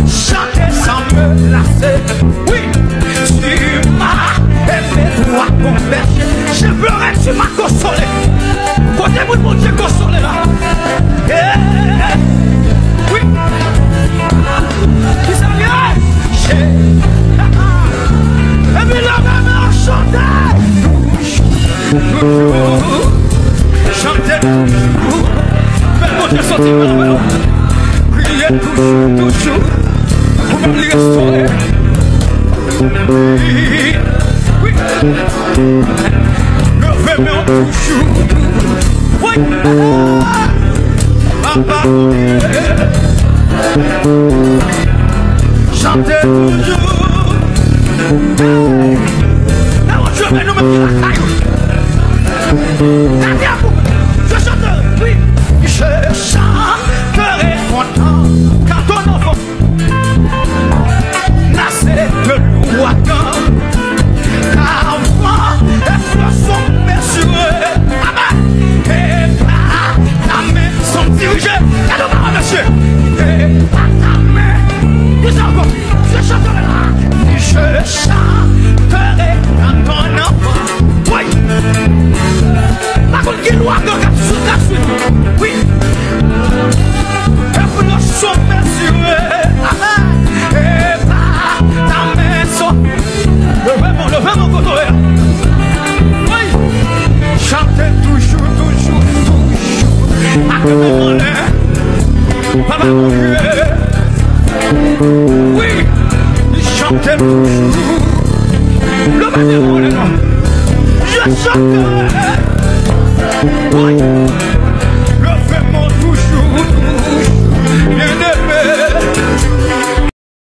chanter sans me lasser. Oui, tu m'as aimé, toi converger. J'ai pleuré, tu m'as consolé. Côté mon Dieu consolé là. Oui, qui ça vient? J'ai et puis là même on chantait toujours, chantait toujours, mais mon Dieu sorti par la main, prier toujours, pour me restaurer. Oui, me vraiment toujours. Oui, papa, chantez toujours. Là où je vais nous mettre la caille. Je chante, oui, je chanterai content quand ton enfant naissait de l'ouragan. Car moi, les fleurs sont mesurées. Amen. Et par ta main sont dirigées. Cadeau, monsieur. Et par ta main, dis encore, je chanterai là. Je chanterai quand ton enfant. Oui. Par contre, qui doit regarder sous la suite. Oui. Les fleurs sont mesurées. Amen. Et par ta main sont. Levez mon côté. Oui. Chantez toujours, toujours, toujours. À que mon monnaie. Papa mon Dieu. Oui. Chantez toujours. Levez mon monnaie. Je chanterai. Oui.